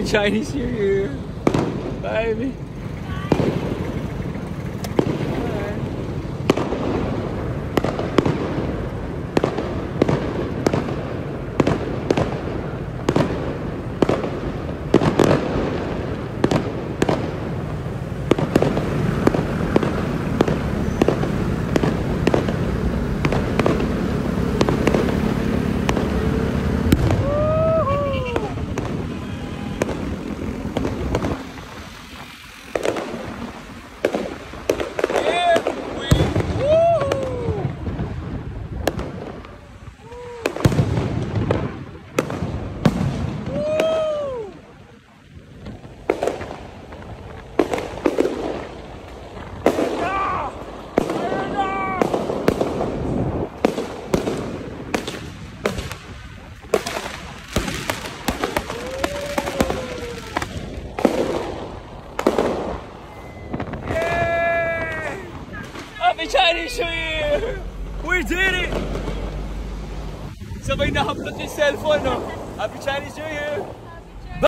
Happy Chinese New Year. Bye, baby. Happy Chinese New Year! We did it! Sabay na-upload yung cellphone, no? Happy Chinese New Year!